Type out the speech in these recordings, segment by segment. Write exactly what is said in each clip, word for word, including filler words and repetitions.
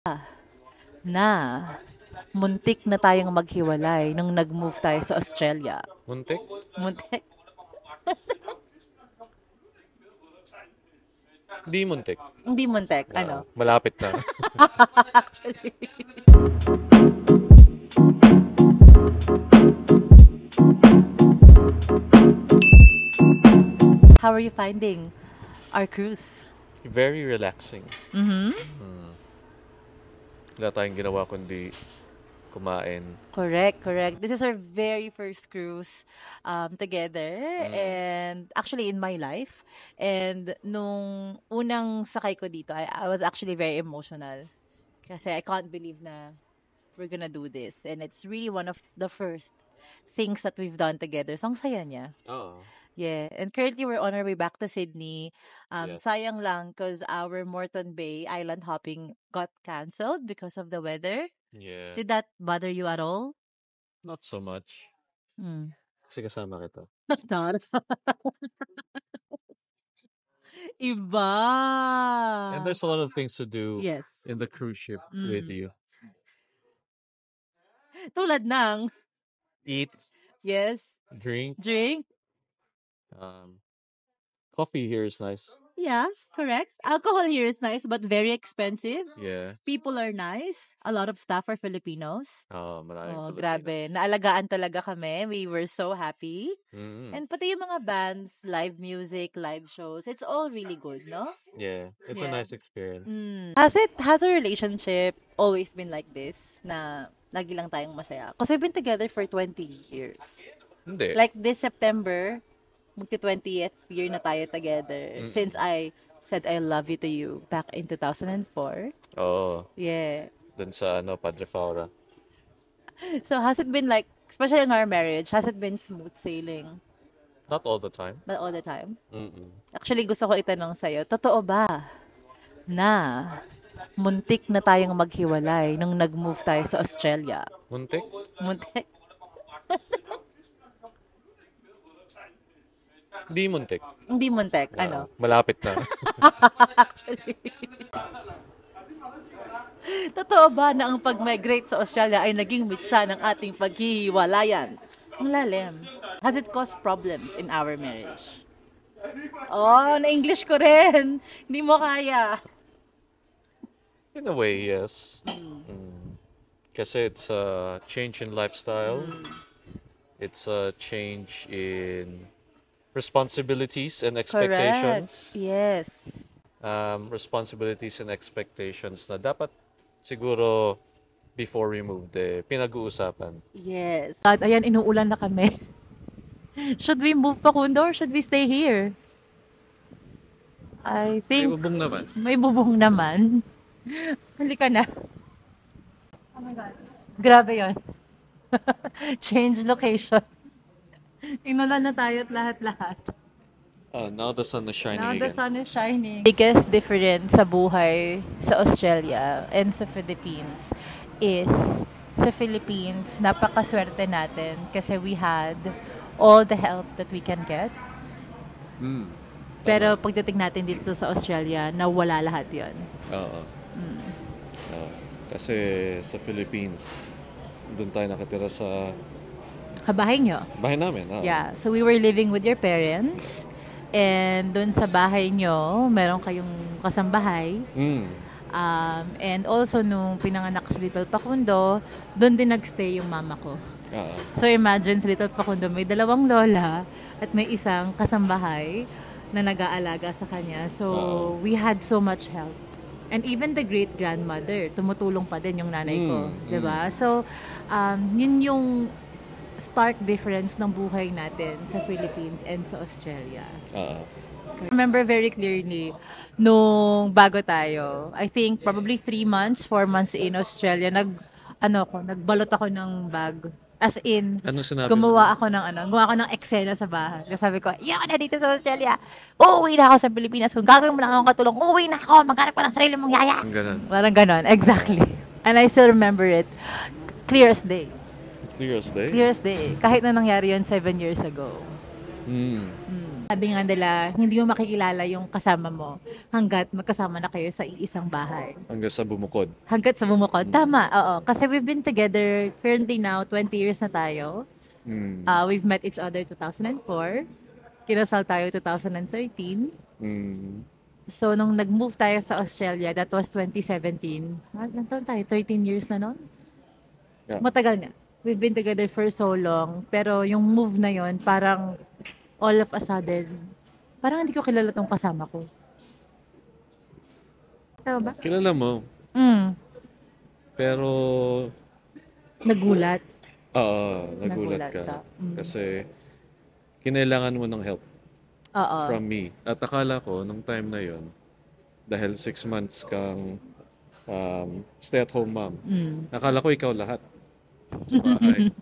Na muntik na tayong maghiwalay nung nag-move tayo sa Australia. Muntik? Muntik? Di muntik. Hindi muntik. Ah, Ano? malapit na. Actually. How are you finding our cruise? Very relaxing. Mm-hmm. Hmm. Wala tayong ginawa kundi kumain. Correct, correct. This is our very first cruise um, together. Mm. And actually in my life. And nung unang sakay ko dito, I, I was actually very emotional. Kasi I can't believe na we're gonna do this. And it's really one of the first things that we've done together. So ang saya niya. Oo. Yeah. And currently we're on our way back to Sydney. Um, Yes. Sayang lang because our Moreton Bay island hopping got cancelled because of the weather. Yeah. Did that bother you at all? Not so much. Hmm. Kasi kasama kita. Iba. And there's a lot of things to do Yes. in the cruise ship with Mm. you. Tulad ng, Eat, yes, drink. drink. Um, coffee here is nice. Yeah, correct. Alcohol here is nice but very expensive. Yeah. People are nice. A lot of staff are Filipinos. Oh, maraming Oh, Filipinos. grabe. Naalagaan talaga kami. We were so happy. Mm. And pati yung mga bands, live music, live shows, it's all really good, no? Yeah, it's a Yeah. nice experience. Mm. Has it, has our relationship always been like this? Na lagi lang tayong masaya? Because we've been together for twenty years. Hindi. Like this September, magti-twentieth year na tayo together. Mm-mm. Since I said I love you to you back in two thousand four. Oo. Yeah. Dun sa ano, Padre Faura. So has it been like, especially in our marriage, has it been smooth sailing? Not all the time. But all the time? Mm-mm. Actually, gusto ko itanong sa'yo, totoo ba na muntik na tayong maghiwalay nung nag-move tayo sa Australia? Muntik? Muntik? Di muntik. Hindi muntik. Ah, Ano? malapit na. Actually. Totoo ba na ang pag-migrate sa Australia ay naging mitsa ng ating paghihiwalayan? Ang lalim. Has it caused problems in our marriage? Oh, na-English ko rin. Hindi mo kaya. In a way, yes. Mm. Kasi it's a change in lifestyle. It's a change in responsibilities and expectations. Correct. Yes. Um, responsibilities and expectations na dapat siguro before we moved, eh, pinag-uusapan. Yes. At ayan, inuulan na kami. Should we move pa Kundo or should we stay here? I May think bubong naman. may bubong naman. Halika na. Oh my God. Grabe yun. Change location. Inulan na tayo at lahat-lahat. Uh, now the sun is shining Now the again. sun is shining. Biggest difference sa buhay sa Australia and sa Philippines is sa Philippines, napakaswerte natin kasi we had all the help that we can get. Mm. Pero pagdating natin dito sa Australia, nawala lahat yon. Oo. Oo. Kasi sa Philippines, doon tayo nakatira sa Habahay nyo. bahay namin. Oo. Yeah. So we were living with your parents. And doon sa bahay nyo, meron kayong kasambahay. Mm. Um, and also, nung pinanganak si Little Pakundo, doon din nagstay yung mama ko. Oo. So imagine si Little Pakundo, may dalawang lola at may isang kasambahay na nag-aalaga sa kanya. So Oo. we had so much help. And even the great-grandmother, tumutulong pa din yung nanay ko. Mm, Diba? So, um, yun yung stark difference ng buhay natin sa Philippines and sa Australia. Oo. I remember very clearly, nung bago tayo, I think probably three months, four months in Australia, nag, ano ko, nagbalot ako ng bag. As in, Ano sinabi gumawa ako ng ano, gumawa ako ng eksena sa bahay. Kasi sabi ko, iyak na dito sa Australia. Uuwi na ako sa Pilipinas. Kung gagawin mo lang akong katulong, uuwi na ako. Maghanap ko ng sarili mong yaya. Ang ganun. Parang ganon, exactly. And I still remember it. Clear as day. Clear as day. Clear as day. Kahit na nangyari yun seven years ago. Mm. Mm. Sabi nga nila, hindi mo makikilala yung kasama mo hanggat magkasama na kayo sa iisang bahay. Hanggang sa bumukod. Hanggat sa bumukod. Tama, oo. Kasi we've been together currently now, twenty years na tayo. Mm. Uh, we've met each other two thousand four. Kinasal tayo two thousand thirteen. Mm. So, nung nag-move tayo sa Australia, that was twenty seventeen. Ah, ilan taon tayo? thirteen years na nun? Yeah. Matagal nga. We've been together for so long. Pero yung move na yon parang all of a sudden, parang hindi ko kilala tong kasama ko. Tama ba? Kilala mo. Mm. Pero, Nagulat. oo, nagulat Nagulat ka. ka. Mm. Kasi, kinailangan mo ng help Oo. from me. At akala ko, nung time na yon dahil six months kang um, stay-at-home mom, Mm. akala ko ikaw lahat sa bahay.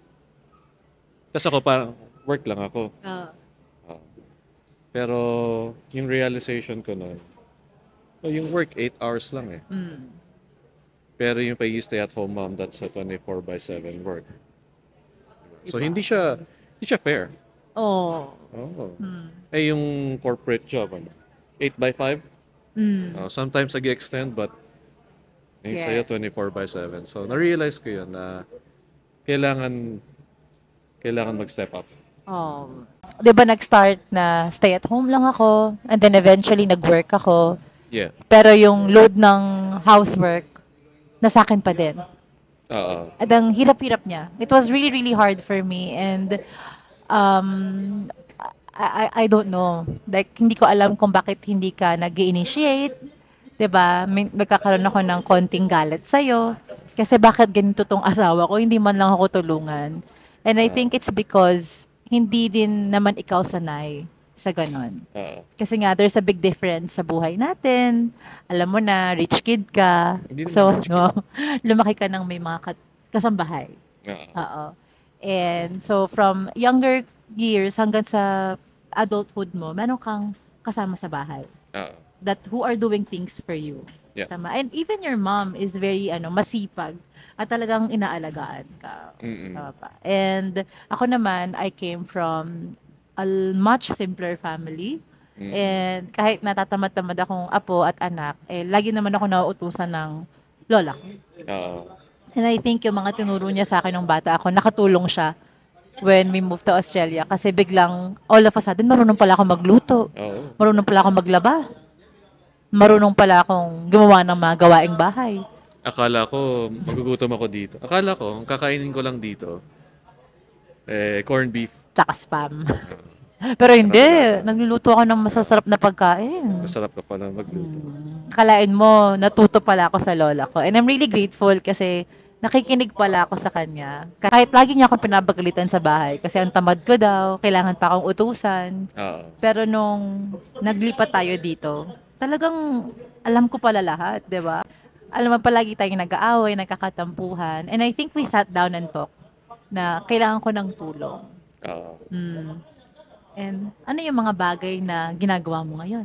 Kasi ako parang, work lang ako. Oo. Ah. Pero, yung realization ko nun, oh, yung work, eight hours lang eh. Mm. Pero yung pag-stay at home mom, that's a twenty-four by seven work. So, Iba. hindi siya, hindi siya fair. Oo. Oh. Mm. Eh, yung corporate job, ano? eight by five? Mm. Uh, sometimes nag-extend, but yung Yeah. sa'yo, twenty-four by seven. So, na-realize ko yun na kailangan, kailangan mag-step up. Oh. 'Di ba nag-start na stay at home lang ako and then eventually nag-work ako. Yeah. Pero yung load ng housework nasa akin pa din. Oo. At ang hirap-hirap niya. It was really really hard for me and um I, I I don't know. Like hindi ko alam kung bakit hindi ka nag-initiate. 'Di ba? May magkakaroon ako ng konting galit sa kasi bakit ganito tong asawa ko, hindi man lang ako tulungan. And I think it's because hindi din naman ikaw sanay sa ganon. Oo. Kasi nga, there's a big difference sa buhay natin. Alam mo na, rich kid ka. Hindi naman So, rich kid. no, lumaki ka ng may mga kat- kasambahay. Oo. Oo. And so, from younger years hanggang sa adulthood mo, meron kang kasama sa bahay Oo. that who are doing things for you. Yeah. Tama. And even your mom is very ano masipag at talagang inaalagaan ka. Mm-mm. Tama pa. And ako naman, I came from a much simpler family. Mm. And kahit natatamad-tamad akong apo at anak, eh, lagi naman ako nauutusan ng lola ko. Oo. And I think yung mga tinuro niya sa akin nung bata ako, nakatulong siya when we moved to Australia. Kasi biglang, all of a sudden, marunong pala akong magluto. Oo. Marunong pala akong maglaba. Marunong pala akong gumawa ng mga gawaing bahay. Akala ko, magugutom ako dito. Akala ko, ang kakainin ko lang dito, eh, corned beef. Tsaka spam. Pero hindi. Nagluluto ako ng masasarap na pagkain. Masarap ka pala magluto. Akalain mo, natuto pala ako sa lola ko. And I'm really grateful kasi nakikinig pala ako sa kanya. Kahit lagi niya akong pinabagalitan sa bahay kasi ang tamad ko daw, kailangan pa akong utusan. Oo. Pero nung naglipat tayo dito, talagang alam ko pala lahat, di ba? Alam mo, palagi tayong nag-aaway, nagkakatampuhan. And I think we sat down and talked na kailangan ko ng tulong. Oo. Mm. And ano yung mga bagay na ginagawa mo ngayon?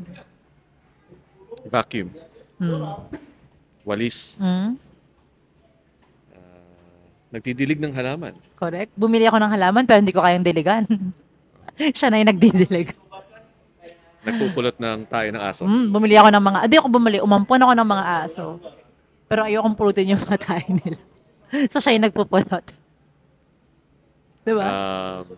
Vacuum. Mm. Walis. Mm. Nagdidilig ng halaman. Correct. Bumili ako ng halaman pero hindi ko kayang diligan. Siya na yung nagdidilig. Nagpupulot ng tayo ng aso. Mm, bumili ako ng mga, hindi ako bumili, umampon ako ng mga aso. Pero ayokong pulutin yung mga tayo nila. So siya yung nagpupulot. Diba? Um,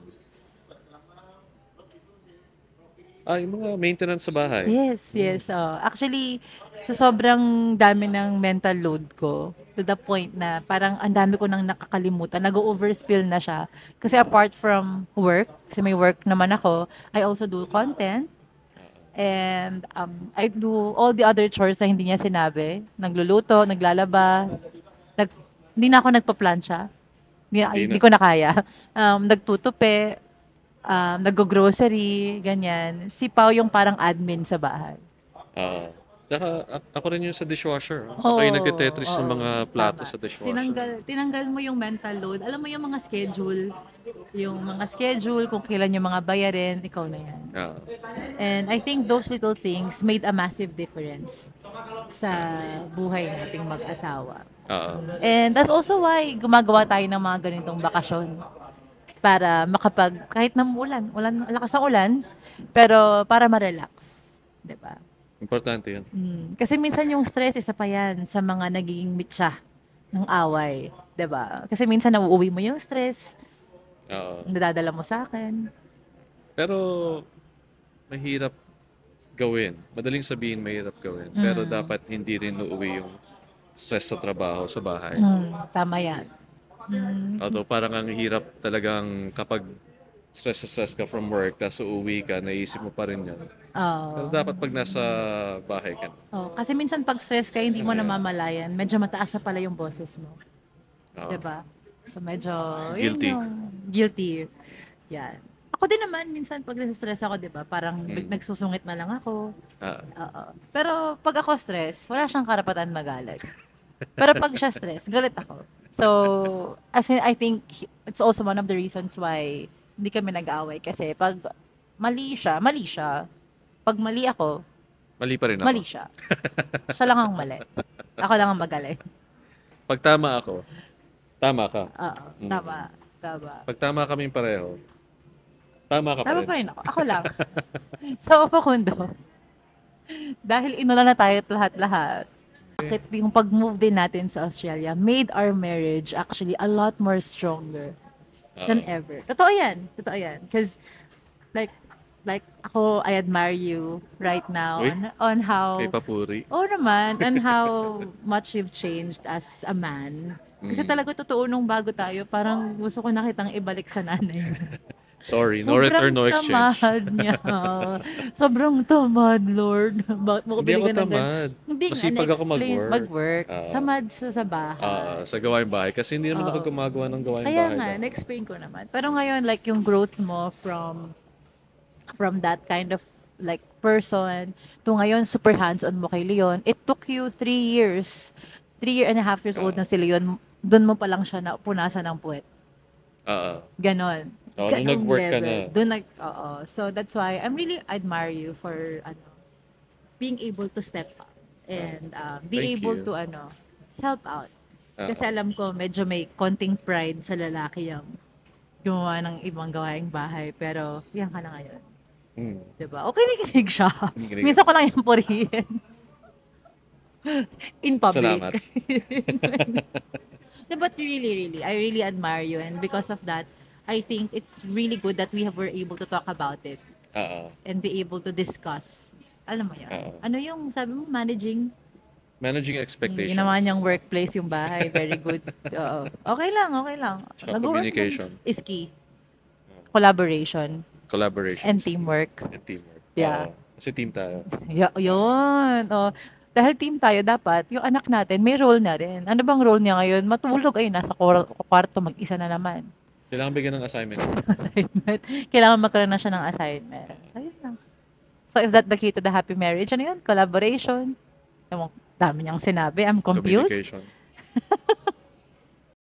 ah, yung mga maintenance sa bahay. Yes, yes. Oh. Actually, sa sobrang dami ng mental load ko, to the point na parang ang dami ko nang nakakalimutan, nag-overspill na siya. Kasi apart from work, kasi may work naman ako, I also do content. And um, I do all the other chores na hindi niya sinabi. Nagluluto, naglalaba. Nag, hindi na ako nagpa-plancha. Hindi, Hindi na. hindi ko na kaya. Um, nagtutupi, um, nag-grocery, ganyan. Si Pao yung parang admin sa bahay. Ah. Saka, a- ako rin yung sa dishwasher. Ako yung nagtitetris ng oo. mga plato Tama. sa dishwasher. Tinanggal, tinanggal mo yung mental load. Alam mo yung mga schedule, yung mga schedule, kung kailan yung mga bayarin, ikaw na yan. Ah. And I think those little things made a massive difference sa buhay nating mag-asawa. Ah. And that's also why gumagawa tayo ng mga ganitong bakasyon. para makapag, kahit namulan, ulan, lakas ng ulan, pero para ma-relax. Diba? Importante yun. Mm, kasi minsan yung stress, isa pa yan sa mga naging mitsa ng away. Diba? Kasi minsan nauuwi mo yung stress, Oo. nadadala mo sa akin. Pero, mahirap gawin. Madaling sabihin mahirap gawin. Pero Mm. dapat hindi rin uuwi yung stress sa trabaho sa bahay. Mm, tama yan. Mm, Although parang ang hirap talagang kapag stress na stress ka from work, tapos uuwi ka, naisip mo pa rin yun. Pero oh. dapat pag nasa bahay ka. Oh, kasi minsan pag stress ka, hindi mo namamalayan, medyo mataas na pala yung boses mo. Oo. Diba? So medyo, Guilty. yun yung guilty. Yan. Ako din naman, minsan pag nasa-stress ako, diba, parang Mm. nagsusungit na lang ako. Ah, Oo. Pero pag ako stress, wala siyang karapatan magalit. Pero pag siya stress, galit ako. So, as in, I think it's also one of the reasons why hindi kami nag-aaway. Kasi pag mali siya, mali siya. Pag mali ako, mali pa rin ako. mali siya. Siya lang ang mali. Ako lang ang magaling. Pag tama ako, tama ka. Oo, Mm. tama. Tama. Pag tama kaming pareho, tama ka pa Tama rin. pa rin ako. Ako lang. So, Facundo, dahil inuna na tayo at lahat-lahat, bakit yung pag-move din natin sa Australia made our marriage actually a lot more stronger than Oo. ever. Totoo yan. Totoo yan. Because, like, like, ako, I admire you right now Uy. on, on how, Kay Papuri. oh naman, on how much you've changed as a man. Kasi Mm. talaga totoo nung bago tayo, parang gusto ko na kitang ibalik sa nanay. Sorry, no return, no exchange. tamad niya. Sobrang tamad, Lord. Bakit mo ko Hindi ako binigyan ng gan- tamad. Hindi nga, Masipag ako na-explain. mag-work. Mag-work. Oo. Samad sa, sa bahay. Ah, sa gawaing bahay. Kasi hindi naman ako Oo. gumagawa ng gawaing Kaya bahay. nga, lang. na-explain ko naman. Pero ngayon, like, yung growth mo from from that kind of like person to ngayon, super hands-on mo kay Leon, it took you three years. Three year and a half years old Oo. na si Leon, doon mo pa lang siya na punasan ng puwet. Oo. Ganon. Oo, nung Ganong nag-work ka level. na. Doon nag, oo. So, that's why I'm really admire you for, ano, being able to step up and um, be Thank able you. to, ano, help out. Oo. Kasi alam ko, medyo may konting pride sa lalaki yung gumawa ng ibang gawaing bahay. Pero, yan ka na ngayon. Mm. Diba? Okay, nakikinig siya. Kinikinig. Minsan ko lang yung purihin. In public. Salamat. But really, really, I really admire you. And because of that, I think it's really good that we have, were able to talk about it Oo. and be able to discuss. Alam mo yan? Oo. Ano yung sabi mo, managing? Managing expectations. Yung naman yung workplace, yung bahay. Very good. Oo. Okay lang, okay lang. Tsaka Nag-work communication. is key. Collaboration Collaborations. and teamwork. And teamwork. Yeah. Oo. Kasi team tayo. Y- yun. Oh. Dahil team tayo, dapat yung anak natin may role na rin. Ano bang role niya ngayon? Matulog ay nasa kwar- kwarto, mag-isa na naman. Kailangan bigyan ng assignment. Assignment. Kailangan magkaroon na siya ng assignment. So, yun lang. So, is that the key to the happy marriage? Ano yun? Collaboration. Ewan, dami niyang sinabi. I'm confused. Communication.